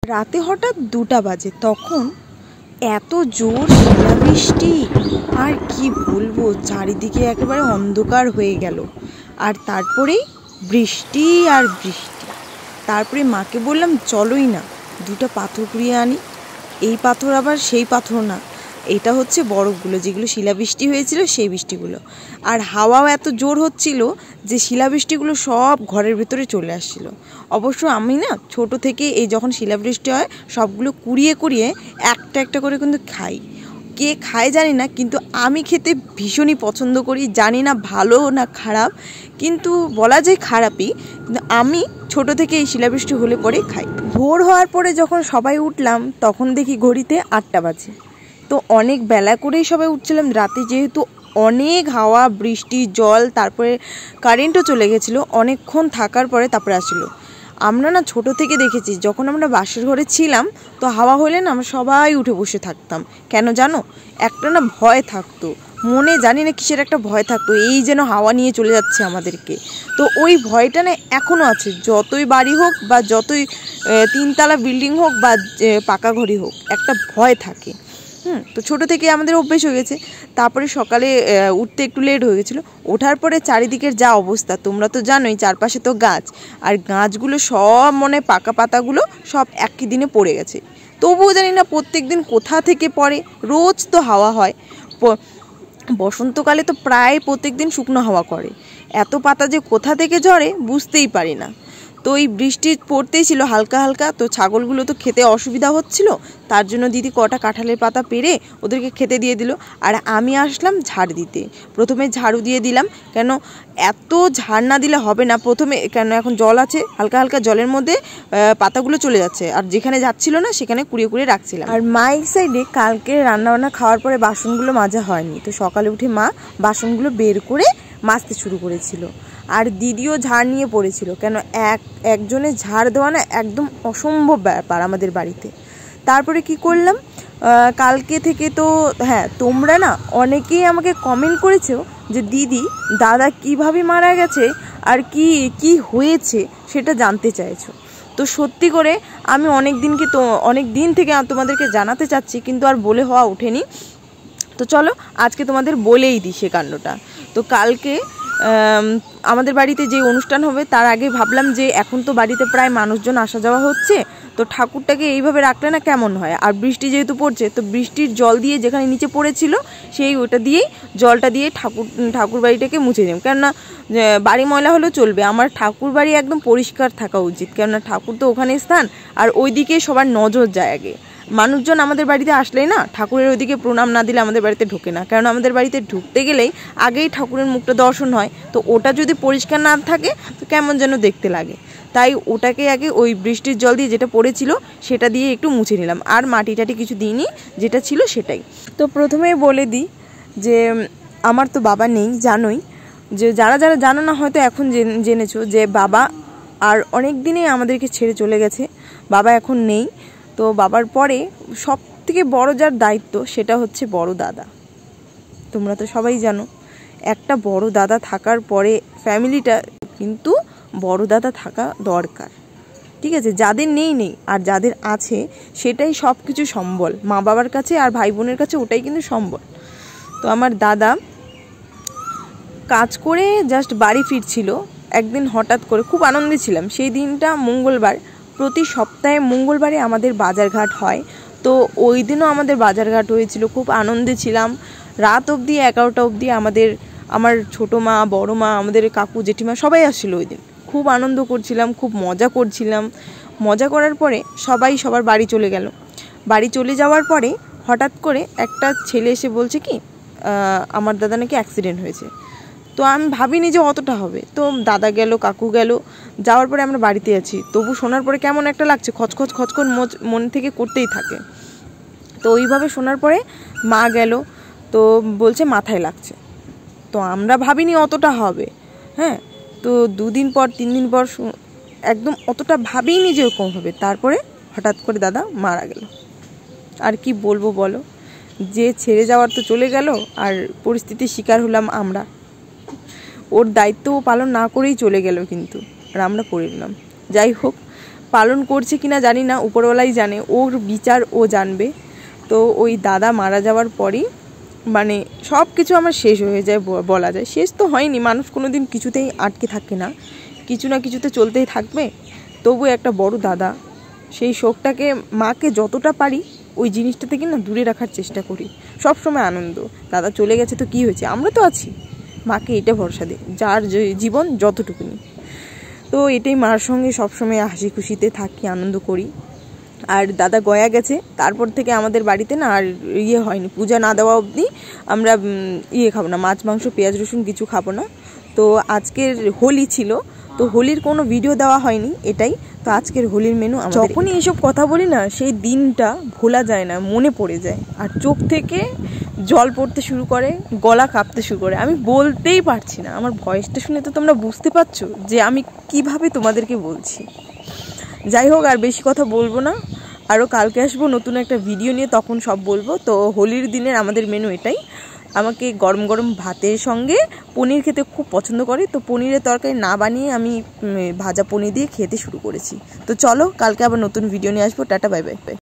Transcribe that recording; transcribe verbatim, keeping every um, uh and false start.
রাতে হঠাৎ দুটা বাজে, তখন এত জোর শিলাবৃষ্টি, আর কি বলবো, চারিদিকে একেবারে অন্ধকার হয়ে গেল। আর তারপরেই বৃষ্টি আর বৃষ্টি। তারপরে মাকে বললাম চলোই না দুটো পাথর কুড়িয়ে আনি। এই পাথর আবার সেই পাথর না, এটা হচ্ছে বরফগুলো, যেগুলো শিলাবৃষ্টি হয়েছিল সেই বৃষ্টিগুলো। আর হাওয়াও এত জোর হচ্ছিল যে শিলাবৃষ্টিগুলো সব ঘরের ভেতরে চলে আসছিল। অবশ্য আমি না ছোট থেকে এই যখন শিলাবৃষ্টি হয় সবগুলো কুড়িয়ে কুড়িয়ে একটা একটা করে কিন্তু খাই। কে খায় জানি না, কিন্তু আমি খেতে ভীষণই পছন্দ করি। জানি না ভালো না খারাপ, কিন্তু বলা যায় খারাপই, কিন্তু আমি ছোট থেকে এই শিলাবৃষ্টি হলে পরে খাই। ভোর হওয়ার পরে যখন সবাই উঠলাম তখন দেখি ঘড়িতে আটটা বাজে। তো অনেক বেলা করেই সবাই উঠছিলাম, রাতে যেহেতু অনেক হাওয়া বৃষ্টি জল, তারপরে কারেন্টও চলে গেছিলো। অনেকক্ষণ থাকার পরে তারপরে আসলো। আমরা না ছোট থেকে দেখেছি, যখন আমরা বাসের ঘরে ছিলাম তো হাওয়া হলে না আমরা সবাই উঠে বসে থাকতাম। কেন জানো? একটা না ভয় থাকতো মনে, জানি না কিসের একটা ভয় থাকতো, এই যেন হাওয়া নিয়ে চলে যাচ্ছে আমাদেরকে। তো ওই ভয়টা না এখনও আছে, যতই বাড়ি হোক বা যতই তিনতলা বিল্ডিং হোক বা পাকা ঘরই হোক, একটা ভয় থাকে। হুম তো ছোটো থেকে আমাদের অভ্যেস হয়ে গেছে। তারপরে সকালে উঠতে একটু লেট হয়ে গেছিলো। ওঠার পরে চারিদিকের যা অবস্থা তোমরা তো জানোই, চারপাশে তো গাছ, আর গাছগুলো সব মনে পাকা পাতাগুলো সব একই দিনে পড়ে গেছে। তবুও জানি না প্রত্যেক দিন কোথা থেকে পড়ে। রোজ তো হাওয়া হয়, বসন্তকালে তো প্রায় প্রত্যেক দিন শুকনো হাওয়া করে, এত পাতা যে কোথা থেকে ঝরে বুঝতেই পারি না। তো এই বৃষ্টি পড়তেই ছিল হালকা হালকা, তো ছাগলগুলো তো খেতে অসুবিধা হচ্ছিল, তার জন্য দিদি কটা কাঁঠালের পাতা পেড়ে ওদেরকে খেতে দিয়ে দিল। আর আমি আসলাম ঝাড় দিতে। প্রথমে ঝাড়ু দিয়ে দিলাম, কেন এত ঝাড় না দিলে হবে না প্রথমে, কেন এখন জল আছে, হালকা হালকা জলের মধ্যে পাতাগুলো চলে যাচ্ছে, আর যেখানে যাচ্ছিল না সেখানে কুড়িয়ে কুড়িয়ে রাখছিলাম। আর মা এই সাইডে কালকে রান্নাবান্না খাওয়ার পরে বাসনগুলো মাজা হয়নি, তো সকালে উঠে মা বাসনগুলো বের করে মাজতে শুরু করেছিল। আর দিদিও ঝাড় নিয়ে পড়েছিল, কেন এক একজনের ঝাড় দেওয়া না একদম অসম্ভব ব্যাপার আমাদের বাড়িতে। তারপরে কি করলাম, কালকে থেকে তো হ্যাঁ তোমরা না অনেকেই আমাকে কমেন্ট করেছো যে দিদি দাদা কিভাবে মারা গেছে আর কি কি হয়েছে সেটা জানতে চাইছো। তো সত্যি করে আমি অনেক দিনকে তো অনেক দিন থেকে তোমাদেরকে জানাতে চাচ্ছি, কিন্তু আর বলে হওয়া ওঠেনি। তো চলো আজকে তোমাদের বলেই দিই সে কাণ্ডটা। তো কালকে আমাদের বাড়িতে যে অনুষ্ঠান হবে তার আগে ভাবলাম যে এখন তো বাড়িতে প্রায় মানুষজন আসা যাওয়া হচ্ছে, তো ঠাকুরটাকে এইভাবে রাখলে না কেমন হয়। আর বৃষ্টি যেহেতু পড়ছে, তো বৃষ্টির জল দিয়ে যেখানে নিচে পড়েছিল সেই ওটা দিয়েই জলটা দিয়ে ঠাকুর ঠাকুর বাড়িটাকে মুছে দিলাম। কেননা বাড়ি ময়লা হলেও চলবে, আমার ঠাকুর বাড়ি একদম পরিষ্কার থাকা উচিত, কেননা ঠাকুর তো ওখানে স্থান, আর ওইদিকে সবার নজর যায় আগে। মানুষজন আমাদের বাড়িতে আসলেই না ঠাকুরের ওইদিকে প্রণাম না দিলে আমাদের বাড়িতে ঢোকে না, কারণ আমাদের বাড়িতে ঢুকতে গেলেই আগেই ঠাকুরের মুখটা দর্শন হয়। তো ওটা যদি পরিষ্কার না থাকে তো কেমন যেন দেখতে লাগে, তাই ওটাকে আগে ওই বৃষ্টির জল দিয়ে যেটা পড়েছিল সেটা দিয়ে একটু মুছে নিলাম, আর মাটি টাটি কিছু দিইনি, যেটা ছিল সেটাই। তো প্রথমেই বলে দিই যে আমার তো বাবা নেই, জানোই, যে যারা যারা জানো না হয়তো এখন জেনেছো যে বাবা আর অনেক দিনেই আমাদেরকে ছেড়ে চলে গেছে, বাবা এখন নেই। তো বাবার পরে সব থেকে বড় যার দায়িত্ব সেটা হচ্ছে বড় দাদা। তোমরা তো সবাই জানো, একটা বড় দাদা থাকার পরে ফ্যামিলিটা, কিন্তু বড় দাদা থাকা দরকার, ঠিক আছে? যাদের নেই নেই, আর যাদের আছে সেটাই সব কিছু সম্বল, মা বাবার কাছে আর ভাই বোনের কাছে ওটাই কিন্তু সম্বল। তো আমার দাদা কাজ করে জাস্ট বাড়ি ফিরছিল একদিন, হঠাৎ করে খুব আনন্দে ছিলাম সেই দিনটা, মঙ্গলবার। প্রতি সপ্তাহে মঙ্গলবারে আমাদের বাজারঘাট হয়, তো ওই দিনও আমাদের বাজারঘাট হয়েছিল, খুব আনন্দে ছিলাম। রাত অবধি এগারোটা অবধি আমাদের আমার ছোটো মা বড়ো মা আমাদের কাকু জেঠিমা সবাই আসছিলো ওই দিন, খুব আনন্দ করছিলাম, খুব মজা করছিলাম। মজা করার পরে সবাই সবার বাড়ি চলে গেল। বাড়ি চলে যাওয়ার পরে হঠাৎ করে একটা ছেলে এসে বলছে কি আমার দাদা নাকি অ্যাক্সিডেন্ট হয়েছে। তো আমি ভাবিনি যে অতটা হবে। তো দাদা গেল, কাকু গেল, যাওয়ার পরে আমরা বাড়িতে আছি, তবু শোনার পরে কেমন একটা লাগছে, খচখচ খচখচ মন থেকে করতেই থাকে। তো ওইভাবে শোনার পরে মা গেল, তো বলছে মাথায় লাগছে। তো আমরা ভাবিনি অতটা হবে, হ্যাঁ। তো দুদিন পর তিন দিন পর একদম অতটা ভাবিনি যে ওরকম হবে। তারপরে হঠাৎ করে দাদা মারা গেল। আর কি বলবো বলো, যে ছেড়ে যাওয়ার তো চলে গেল, আর পরিস্থিতির শিকার হলাম আমরা। ওর দায়িত্ব পালন না করেই চলে গেল, কিন্তু আর আমরা করে নিলাম। যাই হোক, পালন করছে কিনা জানি না, উপরওয়ালাই জানে, ওর বিচার ও জানবে। তো ওই দাদা মারা যাওয়ার পরই মানে সব কিছু আমার শেষ হয়ে যায় বলা যায়। শেষ তো হয়নি, মানুষ কোনো দিন কিছুতেই আটকে থাকে না, কিছু না কিছুতে চলতেই থাকবে। তবু একটা বড় দাদা, সেই শোকটাকে মাকে যতটা পারি ওই জিনিসটা থেকে না দূরে রাখার চেষ্টা করি। সব সময় আনন্দ, দাদা চলে গেছে তো কী হয়েছে, আমরা তো আছি। মাকে এটা ভরসা দিই, যার জীবন যতটুকুনি। তো এটাই মার সঙ্গে সবসময় হাসি খুশিতে থাকি, আনন্দ করি। আর দাদা গয়া গেছে তারপর থেকে আমাদের বাড়িতে না আর ইয়ে হয়নি, পূজা না দেওয়া অবধি আমরা ইয়ে খাবো না, মাছ মাংস পেঁয়াজ রসুন কিছু খাবো না। তো আজকের হোলি ছিল, তো হোলির কোনো ভিডিও দেওয়া হয়নি, এটাই তো আজকের হোলির মেনু। যখনই এইসব কথা বলি না, সেই দিনটা ভোলা যায় না, মনে পড়ে যায়, আর চোখ থেকে জল পড়তে শুরু করে, গলা কাঁপতে শুরু করে। আমি বলতেই পারছি না, আমার ভয়েসটা শুনে তো তোমরা বুঝতে পারছো যে আমি কিভাবে তোমাদেরকে বলছি। যাই হোক, আর বেশি কথা বলবো না, আরও কালকে আসবো নতুন একটা ভিডিও নিয়ে, তখন সব বলবো। তো হোলির দিনের আমাদের মেনু এটাই। আমাকে গরম গরম ভাতের সঙ্গে পনির খেতে খুব পছন্দ করে, তো পনিরের তরকারি না বানিয়ে আমি ভাজা পনির দিয়ে খেতে শুরু করেছি। তো চলো, কালকে আবার নতুন ভিডিও নিয়ে আসবো। Tata, bye by.